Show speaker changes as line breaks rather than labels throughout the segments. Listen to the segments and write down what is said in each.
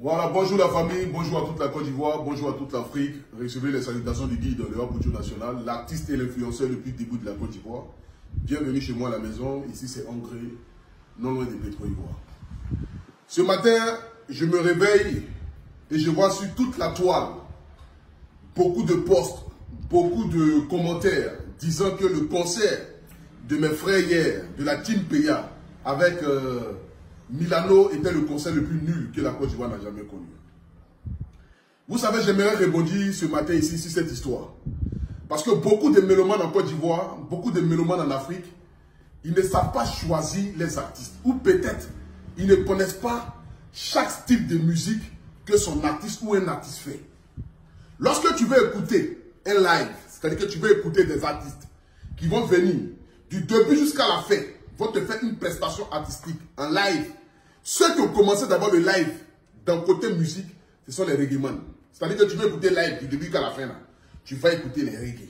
Voilà, bonjour la famille, bonjour à toute la Côte d'Ivoire, bonjour à toute l'Afrique. Recevez les salutations du guide de l'Europe national, l'artiste et l'influenceur depuis le début de la Côte d'Ivoire. Bienvenue chez moi à la maison, ici c'est André, non loin des Pétro-Ivoire. Ce matin, je me réveille et je vois sur toute la toile beaucoup de posts, beaucoup de commentaires disant que le concert de mes frères hier, de la team Peya, avec Milano était le concert le plus nul que la Côte d'Ivoire n'a jamais connu. Vous savez, j'aimerais rebondir ce matin ici sur cette histoire. Parce que beaucoup de mélomanes en Côte d'Ivoire, beaucoup de mélomanes en Afrique, ils ne savent pas choisir les artistes. Ou peut-être, ils ne connaissent pas chaque style de musique que son artiste ou un artiste fait. Lorsque tu veux écouter un live, c'est-à-dire que tu veux écouter des artistes qui vont venir du début jusqu'à la fin, vont te faire une prestation artistique en live. Ceux qui ont commencé d'abord le live d'un côté musique, ce sont les reggaeman. C'est-à-dire que tu veux écouter live du début jusqu'à la fin, là, tu vas écouter les reggae.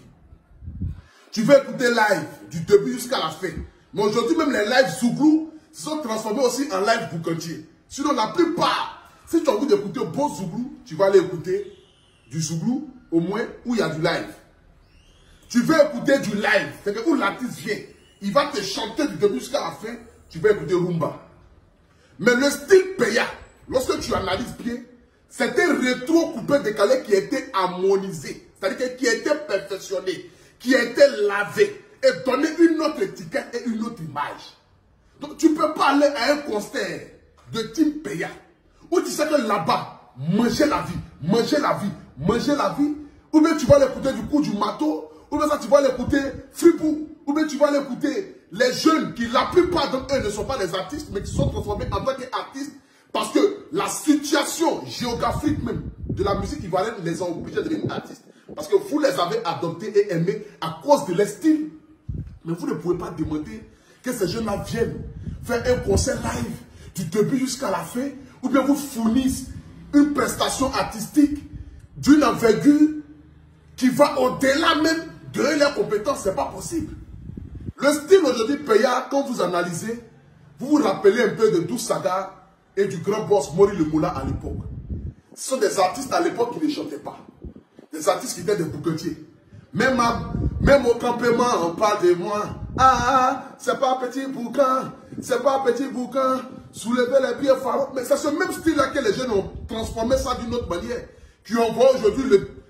Tu veux écouter live du début jusqu'à la fin. Mais aujourd'hui, même les lives Zouglou se sont transformés aussi en live boucantier. Sinon, la plupart, si tu as envie d'écouter bon Zouglou, tu vas aller écouter du Zouglou, au moins, où il y a du live. Tu veux écouter du live, c'est que où l'artiste vient, il va te chanter du début jusqu'à la fin, tu vas écouter Rumba. Mais le style Peya, lorsque tu analyses bien, c'était rétro coupé décalé qui était harmonisé, c'est-à-dire qui était perfectionné, qui était lavé et donné une autre étiquette et une autre image. Donc tu ne peux pas aller à un concert de team Peya où tu sais que là-bas, manger la vie, manger la vie, manger la vie, ou bien tu vas l'écouter du coup du matos, ou bien ça tu vas l'écouter Fripou, ou bien tu vas l'écouter les jeunes qui la plupart d'entre eux ne sont pas des artistes mais qui sont transformés en tant qu'artistes parce que la situation géographique même de la musique ivoirienne les a obligés de devenir artistes. Parce que vous les avez adoptés et aimés à cause de leur style. Mais vous ne pouvez pas demander que ces jeunes-là viennent faire un concert live du début jusqu'à la fin, ou bien vous fournissent une prestation artistique d'une envergure qui va au-delà même de leurs compétences. Ce n'est pas possible. Le style aujourd'hui Peya, quand vous analysez, vous vous rappelez un peu de Dou Saga et du grand boss Mori Le Moula à l'époque. Ce sont des artistes à l'époque qui ne chantaient pas. Des artistes qui étaient des bouquetiers. Même au campement, on parle de moi. Ah, c'est pas un petit bouquin, c'est pas un petit bouquin. Soulevez les pieds pharaons. Mais c'est ce même style-là que les jeunes ont transformé ça d'une autre manière. Qui envoie aujourd'hui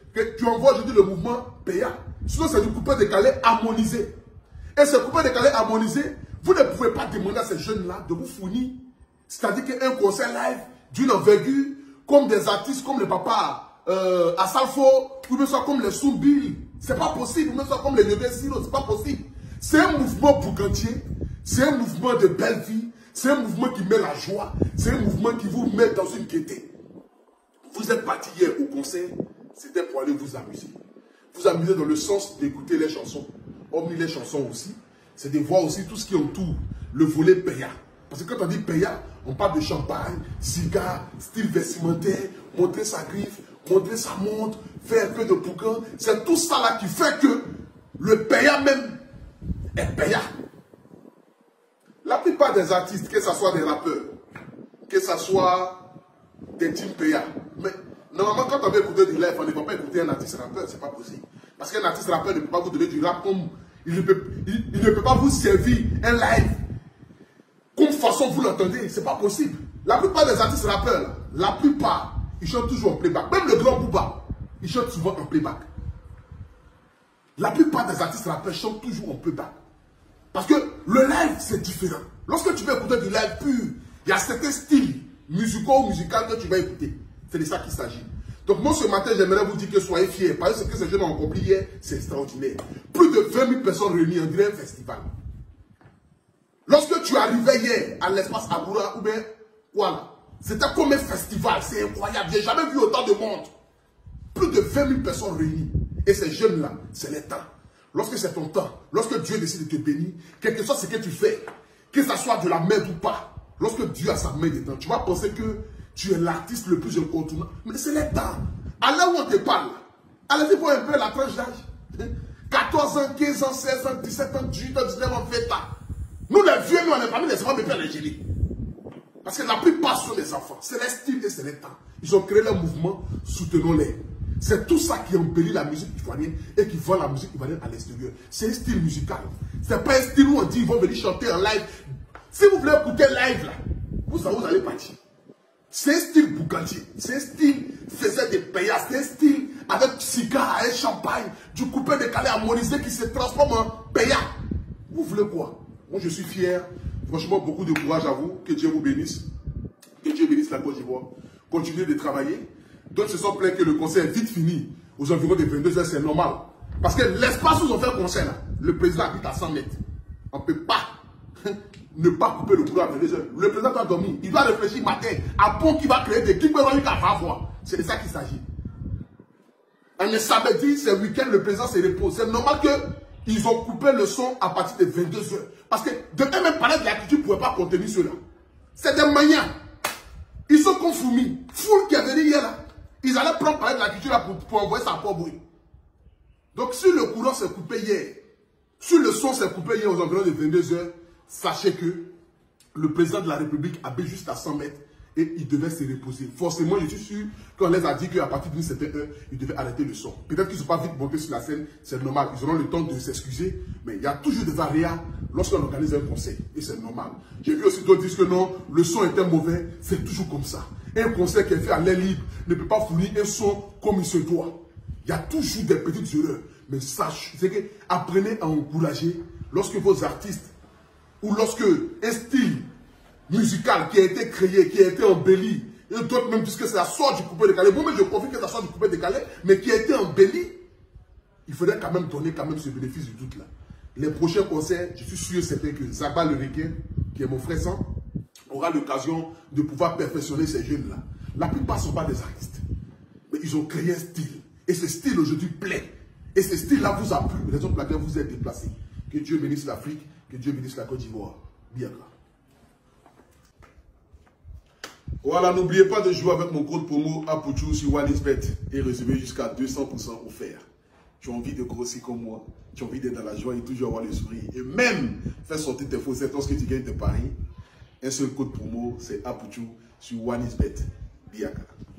le mouvement Peya. Sinon, c'est du coupé décalé harmonisé. Et ce coupé décalé harmonisé, vous ne pouvez pas demander à ces jeunes-là de vous fournir. C'est-à-dire qu'un concert live d'une envergure, comme des artistes comme le papa Asalfo, ou même soit comme les Soumbil. C'est pas possible. Ou même soit comme les Nebé Siro, c'est pas possible. C'est un mouvement boucantier. C'est un mouvement de belle vie. C'est un mouvement qui met la joie. C'est un mouvement qui vous met dans une gaieté. Vous êtes parti hier au concert, c'était pour aller vous amuser. Vous amuser dans le sens d'écouter les chansons. Hormis les chansons aussi, c'est de voir aussi tout ce qui entoure le volet Peya. Parce que quand on dit Peya, on parle de champagne, cigare, style vestimentaire, montrer sa griffe, montrer sa montre, faire un peu de bouquin. C'est tout ça là qui fait que le Peya même est Peya. La plupart des artistes, que ce soit des rappeurs, que ce soit des team Peya, mais normalement quand on veut écouter du live, on ne va pas écouter un artiste rappeur, c'est pas possible. Parce qu'un artiste rappeur ne peut pas vous donner du rap comme il ne peut pas vous servir un live comme façon vous l'entendez, c'est pas possible. La plupart des artistes rappeurs, la plupart, ils chantent toujours en playback. Même le grand Booba, il chante souvent en playback. La plupart des artistes rappeurs chantent toujours en playback. Parce que le live, c'est différent. Lorsque tu veux écouter du live pur, il y a certains styles musicaux ou musicaux que tu vas écouter. C'est de ça qu'il s'agit. Donc moi ce matin, j'aimerais vous dire que soyez fiers. Parce que ce que ces jeunes ont accompli hier, c'est extraordinaire. Plus de 20 000 personnes réunies, on dirait un festival. Lorsque tu arrivais hier à l'espace Agoura, ou bien voilà, c'était comme un festival, c'est incroyable. J'ai jamais vu autant de monde. Plus de 20 000 personnes réunies. Et ces jeunes-là, c'est le temps. Lorsque c'est ton temps, lorsque Dieu décide de te bénir, quel que soit ce que tu fais, que ça soit de la merde ou pas, lorsque Dieu a sa main dedans, tu vas penser que tu es l'artiste le plus incontournable. Mais c'est le temps. À là où on te parle, allez-y voir un peu la tranche d'âge. 14 ans, 15 ans, 16 ans, 17 ans, 18 ans, 19 ans, 20 ans. Nous les vieux, nous on est parmi les enfants, mais pas les génies. Parce que la plupart sont des enfants. C'est les styles et c'est les temps. Ils ont créé leur mouvement, soutenons-les. C'est tout ça qui embellit la musique ivoirienne et qui vend la musique ivoirienne à l'extérieur. C'est un style musical. Ce n'est pas un style où on dit qu'ils vont venir chanter en live. Si vous voulez écouter live, là, vous allez partir. C'est un style Bugatti. C'est un style faisait des paillasses. C'est un style avec cigare, un champagne, du coupé décalé harmonisé qui se transforme en paillard. Vous voulez quoi? Moi, je suis fier. Franchement, beaucoup de courage à vous. Que Dieu vous bénisse. Que Dieu bénisse la Côte d'Ivoire. Continuez de travailler. D'autres se sont plaints que le concert est vite fini. Aux environs de 22 h, c'est normal. Parce que l'espace où ils ont fait le concert, là, le président habite à 100 mètres. On ne peut pas ne pas couper le courant à 22 h. Le président doit dormir. Il doit réfléchir matin à pont qui va créer des clips à voir. C'est de ça qu'il s'agit. Un samedi, c'est le week-end, le président se repose. C'est normal qu'ils ont coupé le son à partir de 22 h. Parce que de même palais de la culture ne pouvait pas contenir cela. C'est des manières. Ils sont confoumis. Foule qui est venue hier là. Ils allaient prendre palais de la culture là pour envoyer ça à Port-Bruit. Donc si le courant s'est coupé hier, si le son s'est coupé hier aux environs de 22 h, sachez que le président de la République habite juste à 100 mètres et il devait se reposer. Forcément, je suis sûr qu'on les a dit qu'à partir d'une certaine heure, ils devaient arrêter le son. Peut-être qu'ils ne sont pas vite montés sur la scène, c'est normal. Ils auront le temps de s'excuser, mais il y a toujours des aléas lorsqu'on organise un concert. Et c'est normal. J'ai vu aussi d'autres dire que non, le son était mauvais. C'est toujours comme ça. Un concert qui est fait à l'air libre ne peut pas fournir un son comme il se doit. Il y a toujours des petites erreurs. Mais sachez, c'est que apprenez à encourager lorsque vos artistes ou lorsque un style musical qui a été créé, qui a été embelli, et d'autres même disent que ça sort du coupé décalé. Moi, je confie que ça sort du coupé décalé, mais qui a été embelli, il faudrait quand même donner ce bénéfice du doute là. Les prochains concerts, je suis sûr et certain que Zaba le Requin, qui est mon frère sang, aura l'occasion de pouvoir perfectionner ces jeunes-là. La plupart ne sont pas des artistes, mais ils ont créé un style. Et ce style aujourd'hui plaît. Et ce style-là vous a plu, raison pour laquelle vous êtes déplacés. Que Dieu bénisse l'Afrique, que Dieu bénisse la Côte d'Ivoire. Biaka. Voilà, n'oubliez pas de jouer avec mon code promo Apouchou sur OneXBet et recevoir jusqu'à 200% offert. Tu as envie de grossir comme moi, tu as envie d'être dans la joie et toujours avoir le sourire. Et même faire sortir tes faussettes lorsque tu gagnes tes paris. Un seul code promo, c'est Apouchou sur OneXBet. Biaka.